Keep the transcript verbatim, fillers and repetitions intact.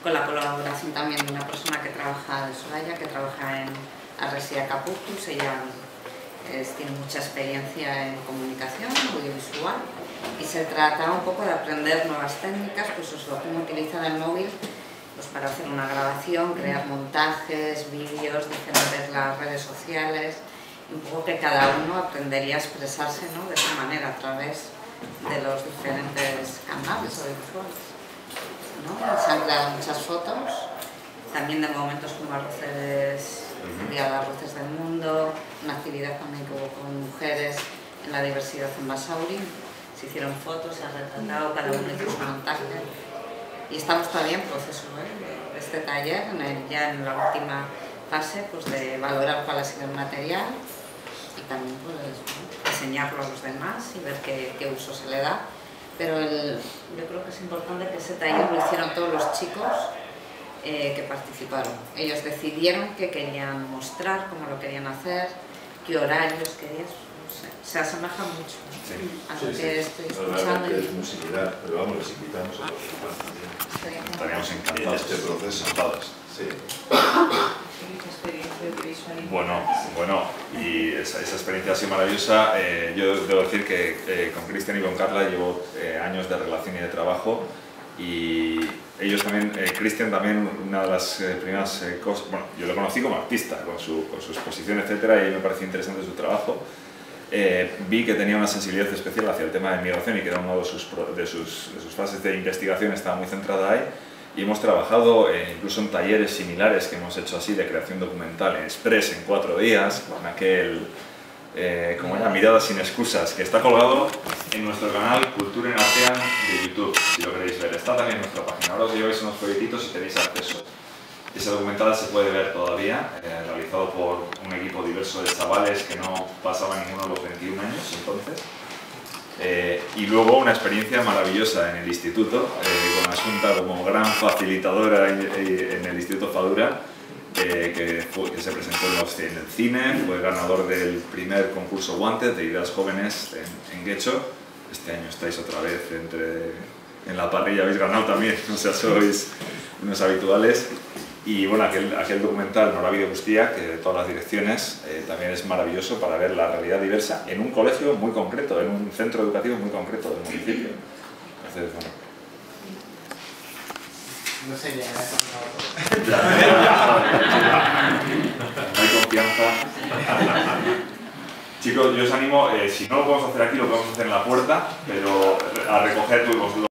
con la colaboración también de una persona que trabaja de Soraya, que trabaja en Arresia Caputus. Ella es, tiene mucha experiencia en comunicación audiovisual y se trata un poco de aprender nuevas técnicas, pues eso, cómo utilizar el móvil pues para hacer una grabación, crear montajes, vídeos, defender las redes sociales, y un poco que cada uno aprendería a expresarse, ¿no?, de esa manera a través de los diferentes canales audiovisuales, ¿no? Se han creado muchas fotos, también de momentos como Arroces, el Día de Arroces del Mundo, una actividad también que hubo con mujeres en la diversidad en Basauri. Se hicieron fotos, se ha retratado, cada uno hizo su montaje. Y estamos todavía en proceso, ¿eh?, de este taller, en el, ya en la última fase, pues, de valorar cuál ha sido el material y también pues, enseñarlo a los demás y ver qué, qué uso se le da. Pero el, yo creo que es importante que ese taller lo hicieron todos los chicos eh, que participaron. Ellos decidieron qué querían mostrar, cómo lo querían hacer, qué horarios querían. No sé, se asemeja mucho, ¿no?, sí, a lo sí, que sí. estoy No, escuchando. realmente es muy similar, pero vamos, les invitamos a participar también. Estaríamos encantados. En este proceso. Sí. Bueno, bueno, y esa, esa experiencia así maravillosa. Eh, yo debo decir que eh, con Cristian y con Carla llevo eh, años de relación y de trabajo, y ellos también, eh, Cristian también, una de las eh, primeras eh, cosas, bueno, yo lo conocí como artista, con su, con su exposición, etcétera, y me pareció interesante su trabajo. Eh, vi que tenía una sensibilidad especial hacia el tema de migración y que era una de sus, de sus, de sus fases de investigación, estaba muy centrada ahí. Y hemos trabajado eh, incluso en talleres similares que hemos hecho así de creación documental en Express en cuatro días, con aquel, eh, como era, Miradas sin excusas, que está colgado en nuestro canal Cultura en Artean de YouTube, si lo queréis ver. Está también en nuestra página. Ahora os lleváis unos folletitos y tenéis acceso. Ese documental se puede ver todavía, eh, realizado por un equipo diverso de chavales que no pasaban ninguno de los veintiún años entonces. Eh, y luego una experiencia maravillosa en el instituto, eh, con Asunta como gran facilitadora en, en el Instituto Fadura, eh, que, fue, que se presentó en, los, en el cine, fue ganador del primer concurso Wanted de ideas jóvenes en, en Guecho. Este año estáis otra vez entre, en la parrilla, habéis ganado también, o sea, sois unos habituales. Y bueno, aquel, aquel documental Norabi de Gustia, que de todas las direcciones, eh, también es maravilloso para ver la realidad diversa en un colegio muy concreto, en un centro educativo muy concreto del municipio. Entonces, bueno. No sé, ya No hay confianza. Chicos, yo os animo, eh, si no lo podemos hacer aquí, lo podemos hacer en la puerta, pero a recoger los